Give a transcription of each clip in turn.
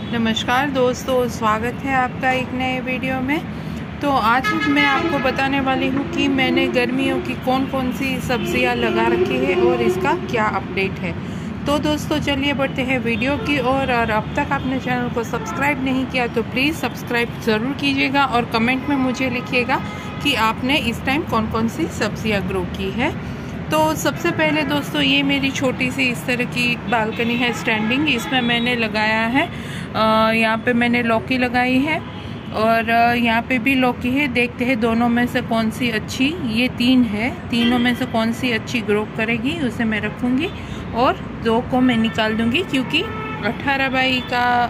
नमस्कार दोस्तों, स्वागत है आपका एक नए वीडियो में। तो आज मैं आपको बताने वाली हूँ कि मैंने गर्मियों की कौन कौन सी सब्जियाँ लगा रखी है और इसका क्या अपडेट है। तो दोस्तों चलिए बढ़ते हैं वीडियो की और अब तक आपने चैनल को सब्सक्राइब नहीं किया तो प्लीज़ सब्सक्राइब ज़रूर कीजिएगा और कमेंट में मुझे लिखिएगा कि आपने इस टाइम कौन कौन सी सब्जियाँ ग्रो की है। तो सबसे पहले दोस्तों ये मेरी छोटी सी इस तरह की बालकनी है स्टैंडिंग, इसमें मैंने लगाया है यहाँ पे मैंने लौकी लगाई है और यहाँ पे भी लौकी है। देखते हैं दोनों में से कौन सी अच्छी, ये 3 है, तीनों में से कौन सी अच्छी ग्रो करेगी उसे मैं रखूँगी और 2 को मैं निकाल दूँगी, क्योंकि 18 बाई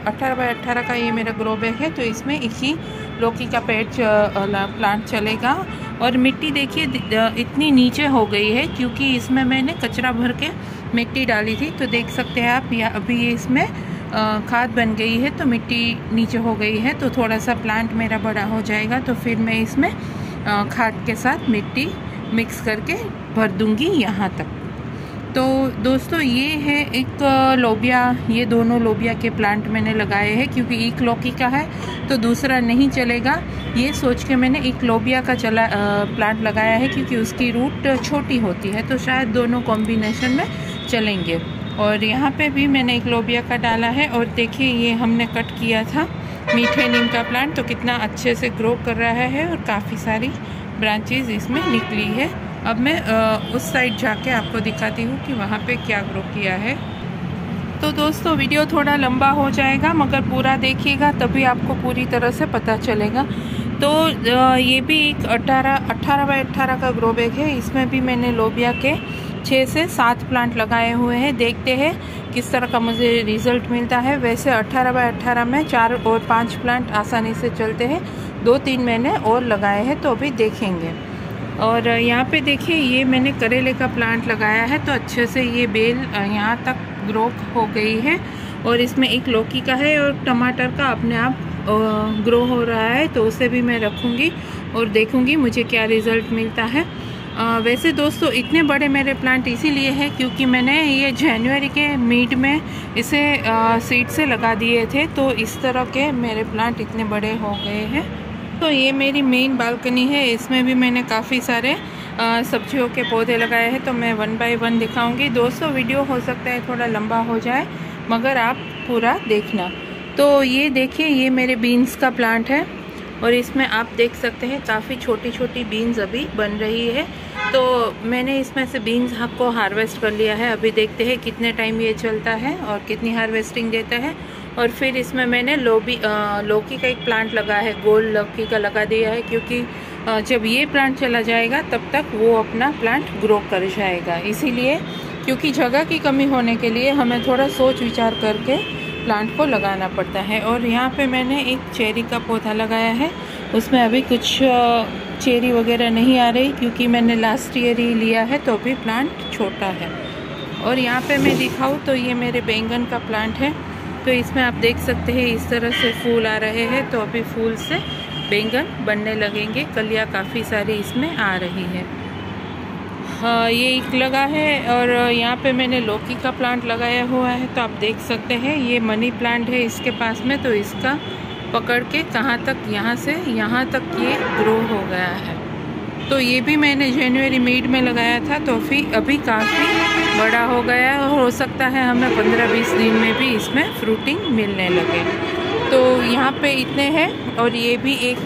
18 का ये मेरा ग्रो बैग है। तो इसमें एक ही लौकी का प्लांट चलेगा। और मिट्टी देखिए इतनी नीचे हो गई है क्योंकि इसमें मैंने कचरा भर के मिट्टी डाली थी। तो देख सकते हैं आप, या अभी ये इसमें खाद बन गई है तो मिट्टी नीचे हो गई है। तो थोड़ा सा प्लांट मेरा बड़ा हो जाएगा तो फिर मैं इसमें खाद के साथ मिट्टी मिक्स करके भर दूंगी यहाँ तक। तो दोस्तों ये है एक लोबिया, ये दोनों लोबिया के प्लांट मैंने लगाए हैं क्योंकि एक लौकी का है तो दूसरा नहीं चलेगा, ये सोच के मैंने एक लोबिया का प्लांट लगाया है क्योंकि उसकी रूट छोटी होती है तो शायद दोनों कॉम्बिनेशन में चलेंगे। और यहाँ पे भी मैंने एक लोबिया का डाला है और देखिए ये हमने कट किया था मीठे नीम का प्लांट, तो कितना अच्छे से ग्रो कर रहा है और काफ़ी सारी ब्रांचेस इसमें निकली है। अब मैं उस साइड जाके आपको दिखाती हूँ कि वहाँ पे क्या ग्रो किया है। तो दोस्तों वीडियो थोड़ा लंबा हो जाएगा मगर पूरा देखिएगा तभी आपको पूरी तरह से पता चलेगा। तो ये भी एक 18 बाई 18 का ग्रो बैग है, इसमें भी मैंने लोबिया के 6 से 7 प्लांट लगाए हुए हैं। देखते हैं किस तरह का मुझे रिज़ल्ट मिलता है। वैसे 18 बाई 18 में 4 और 5 प्लांट आसानी से चलते हैं, 2-3 मैंने और लगाए हैं तो अभी देखेंगे। और यहाँ पे देखिए ये मैंने करेले का प्लांट लगाया है तो अच्छे से ये बेल यहाँ तक ग्रो हो गई है। और इसमें एक लौकी का है और टमाटर का अपने आप ग्रो हो रहा है, तो उसे भी मैं रखूँगी और देखूँगी मुझे क्या रिज़ल्ट मिलता है। वैसे दोस्तों इतने बड़े मेरे प्लांट इसीलिए है क्योंकि मैंने ये जनवरी के मिड में इसे सीड से लगा दिए थे, तो इस तरह के मेरे प्लांट इतने बड़े हो गए हैं। तो ये मेरी मेन बालकनी है, इसमें भी मैंने काफ़ी सारे सब्जियों के पौधे लगाए हैं तो मैं 1 बाय 1 दिखाऊंगी। दोस्तों वीडियो हो सकता है थोड़ा लंबा हो जाए मगर आप पूरा देखना। तो ये देखिए ये मेरे बीन्स का प्लांट है और इसमें आप देख सकते हैं काफ़ी छोटी छोटी बीन्स अभी बन रही है। तो मैंने इसमें से बीन्स को हार्वेस्ट कर लिया है। अभी देखते हैं कितने टाइम ये चलता है और कितनी हार्वेस्टिंग देता है। और फिर इसमें मैंने लौकी का एक प्लांट लगा है, गोल लौकी का लगा दिया है क्योंकि जब ये प्लांट चला जाएगा तब तक वो अपना प्लांट ग्रो कर जाएगा। इसीलिए क्योंकि जगह की कमी होने के लिए हमें थोड़ा सोच विचार करके प्लांट को लगाना पड़ता है। और यहाँ पे मैंने एक चेरी का पौधा लगाया है, उसमें अभी कुछ चेरी वगैरह नहीं आ रही क्योंकि मैंने लास्ट ईयर ही लिया है तो अभी प्लांट छोटा है। और यहाँ पे मैं दिखाऊँ तो ये मेरे बैंगन का प्लांट है, तो इसमें आप देख सकते हैं इस तरह से फूल आ रहे हैं, तो अभी फूल से बैंगन बनने लगेंगे, कलियाँ काफ़ी सारी इसमें आ रही है। हाँ ये एक लगा है और यहाँ पे मैंने लौकी का प्लांट लगाया हुआ है, तो आप देख सकते हैं ये मनी प्लांट है इसके पास में, तो इसका पकड़ के कहाँ तक, यहाँ से यहाँ तक ये ग्रो हो गया है। तो ये भी मैंने जनवरी मिड में लगाया था तो अभी काफ़ी बड़ा हो गया है और हो सकता है हमें 15-20 दिन में भी इसमें फ्रूटिंग मिलने लगे। तो यहाँ पे इतने हैं। और ये भी एक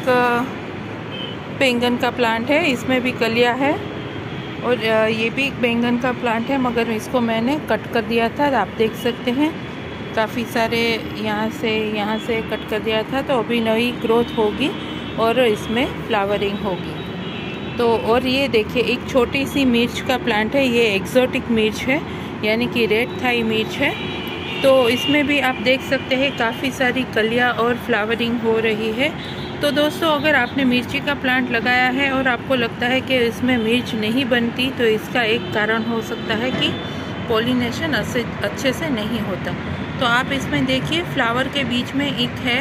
बैंगन का प्लांट है, इसमें भी कलियाँ है। और ये भी एक बैंगन का प्लांट है मगर इसको मैंने कट कर दिया था, आप देख सकते हैं काफ़ी सारे यहाँ से कट कर दिया था, तो अभी नई ग्रोथ होगी और इसमें फ्लावरिंग होगी। तो और ये देखिए एक छोटी सी मिर्च का प्लांट है, ये एक्सोटिक मिर्च है यानी कि रेड थाई मिर्च है। तो इसमें भी आप देख सकते हैं काफ़ी सारी कलियाँ और फ्लावरिंग हो रही है। तो दोस्तों अगर आपने मिर्ची का प्लांट लगाया है और आपको लगता है कि इसमें मिर्च नहीं बनती तो इसका एक कारण हो सकता है कि पॉलिनेशन अच्छे से नहीं होता। तो आप इसमें देखिए फ्लावर के बीच में एक है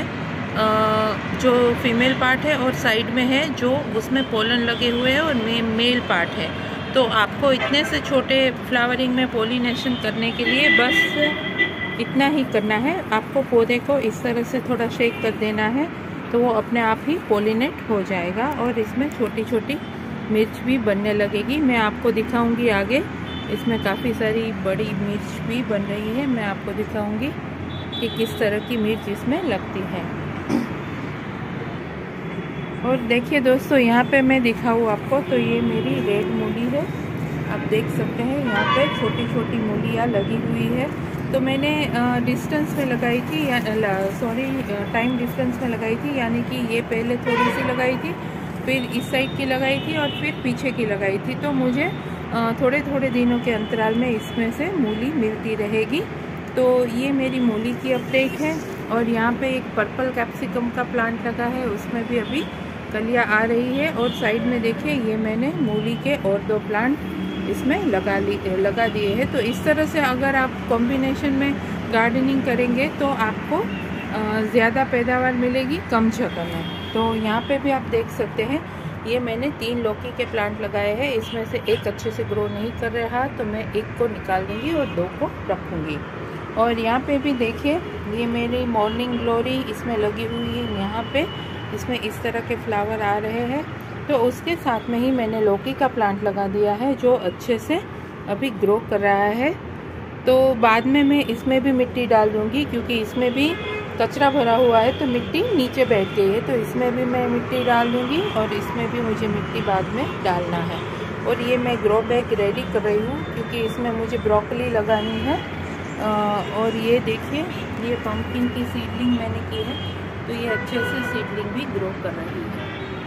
जो फीमेल पार्ट है और साइड में है जो उसमें पोलन लगे हुए हैं और मेल पार्ट है। तो आपको इतने से छोटे फ्लावरिंग में पॉलिनेशन करने के लिए बस इतना ही करना है आपको। पौधे को इस तरह से थोड़ा शेक कर देना है तो वो अपने आप ही पॉलिनेट हो जाएगा और इसमें छोटी छोटी मिर्च भी बनने लगेगी। मैं आपको दिखाऊंगी आगे, इसमें काफ़ी सारी बड़ी मिर्च भी बन रही है। मैं आपको दिखाऊंगी कि किस तरह की मिर्च इसमें लगती है। और देखिए दोस्तों, यहाँ पे मैं दिखाऊँ आपको तो ये मेरी रेड मूली है। आप देख सकते हैं यहाँ पे छोटी छोटी मूलियाँ लगी हुई है। तो मैंने डिस्टेंस में लगाई थी, टाइम डिस्टेंस में लगाई थी, यानी कि ये पहले थोड़ी सी लगाई थी, फिर इस साइड की लगाई थी और फिर पीछे की लगाई थी। तो मुझे थोड़े थोड़े दिनों के अंतराल में इसमें से मूली मिलती रहेगी। तो ये मेरी मूली की अपडेट है। और यहाँ पे एक पर्पल कैप्सिकम का प्लांट लगा है, उसमें भी अभी कलियाँ आ रही है। और साइड में देखिए ये मैंने मूली के और 2 प्लांट इसमें लगा दिए हैं। तो इस तरह से अगर आप कॉम्बिनेशन में गार्डनिंग करेंगे तो आपको ज़्यादा पैदावार मिलेगी कम जगह में। तो यहाँ पे भी आप देख सकते हैं ये मैंने 3 लौकी के प्लांट लगाए हैं। इसमें से एक अच्छे से ग्रो नहीं कर रहा तो मैं एक को निकाल दूँगी और 2 को रखूँगी। और यहाँ पे भी देखिए ये मेरी मॉर्निंग ग्लोरी इसमें लगी हुई है। यहाँ पे इसमें इस तरह के फ्लावर आ रहे हैं। तो उसके साथ में ही मैंने लौकी का प्लांट लगा दिया है जो अच्छे से अभी ग्रो कर रहा है। तो बाद में मैं इसमें भी मिट्टी डाल दूँगी क्योंकि इसमें भी कचरा भरा हुआ है तो मिट्टी नीचे बैठ गई है। तो इसमें भी मैं मिट्टी डाल दूँगी और इसमें भी मुझे मिट्टी बाद में डालना है। और ये मैं ग्रो बैग रेडी कर रही हूँ क्योंकि इसमें मुझे ब्रोकली लगानी है। और ये देखिए ये पम्पकिन की सीडलिंग मैंने की है तो ये अच्छे से सीडलिंग भी ग्रो कर रही है।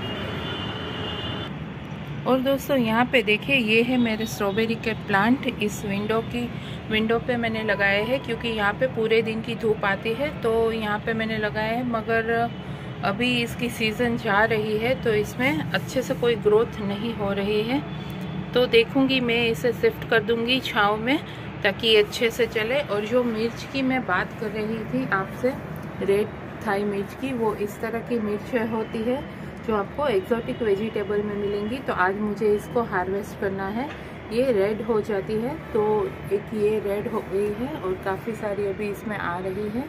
और दोस्तों यहाँ पे देखिए ये है मेरे स्ट्रॉबेरी के प्लांट। इस विंडो पे मैंने लगाए हैं क्योंकि यहाँ पे पूरे दिन की धूप आती है तो यहाँ पे मैंने लगाए हैं। मगर अभी इसकी सीज़न जा रही है तो इसमें अच्छे से कोई ग्रोथ नहीं हो रही है। तो देखूँगी मैं इसे शिफ्ट कर दूँगी छाँव में ताकि ये अच्छे से चले। और जो मिर्च की मैं बात कर रही थी आपसे, रेड थाई मिर्च की, वो इस तरह की मिर्च होती है जो आपको एक्सोटिक वेजिटेबल में मिलेंगी। तो आज मुझे इसको हार्वेस्ट करना है। ये रेड हो जाती है तो एक ये रेड हो गई है और काफ़ी सारी अभी इसमें आ रही है।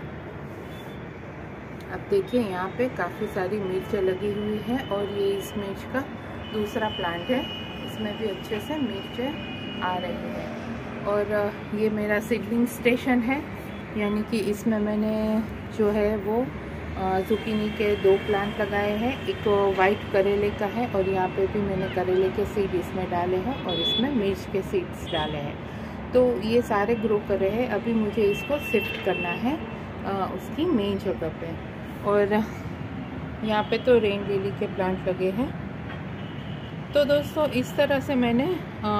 अब देखिए यहाँ पे काफ़ी सारी मिर्चें लगी हुई है। और ये इस मिर्च का दूसरा प्लांट है, इसमें भी अच्छे से मिर्चें आ रही है। और ये मेरा सीडलिंग स्टेशन है, यानी कि इसमें मैंने जो है वो जुकीनी के 2 प्लांट लगाए हैं। एक वाइट करेले का है और यहाँ पे भी मैंने करेले के सीड इसमें डाले हैं और इसमें मिर्च के सीड्स डाले हैं। तो ये सारे ग्रो कर रहे हैं। अभी मुझे इसको शिफ्ट करना है उसकी मेन जगह पे। और यहाँ पे तो रेन लिली के प्लांट लगे हैं। तो दोस्तों इस तरह से मैंने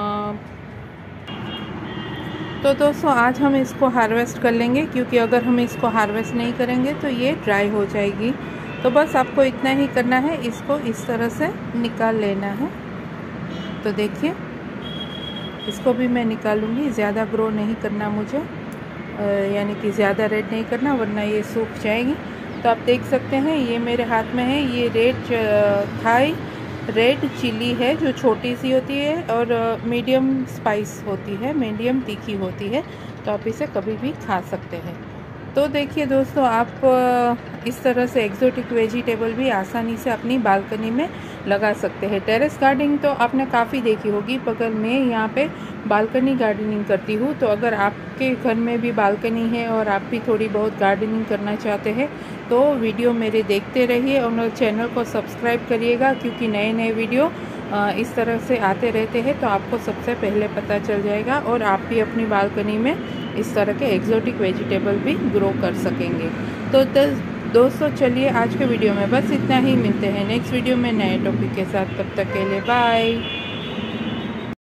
तो दोस्तों आज हम इसको हार्वेस्ट कर लेंगे क्योंकि अगर हम इसको हार्वेस्ट नहीं करेंगे तो ये ड्राई हो जाएगी। तो बस आपको इतना ही करना है, इसको इस तरह से निकाल लेना है। तो देखिए इसको भी मैं निकालूंगी। ज़्यादा ग्रो नहीं करना मुझे, यानी कि ज़्यादा रेड नहीं करना वरना ये सूख जाएगी। तो आप देख सकते हैं ये मेरे हाथ में है, ये रेड चिली है जो छोटी सी होती है और मीडियम स्पाइस होती है, मीडियम तीखी होती है। तो आप इसे कभी भी खा सकते हैं। तो देखिए दोस्तों, आप इस तरह से एक्सोटिक वेजिटेबल भी आसानी से अपनी बालकनी में लगा सकते हैं। टेरेस गार्डनिंग तो आपने काफ़ी देखी होगी, मगर मैं यहाँ पे बालकनी गार्डनिंग करती हूँ। तो अगर आपके घर में भी बालकनी है और आप भी थोड़ी बहुत गार्डनिंग करना चाहते हैं तो वीडियो मेरे देखते रहिए और मेरे चैनल को सब्सक्राइब करिएगा क्योंकि नए नए वीडियो इस तरह से आते रहते हैं तो आपको सबसे पहले पता चल जाएगा और आप भी अपनी बालकनी में इस तरह के एक्सोटिक वेजिटेबल भी ग्रो कर सकेंगे। तो दोस्तों चलिए आज के वीडियो में बस इतना ही। मिलते हैं नेक्स्ट वीडियो में नए टॉपिक के साथ। तब तक के लिए बाय।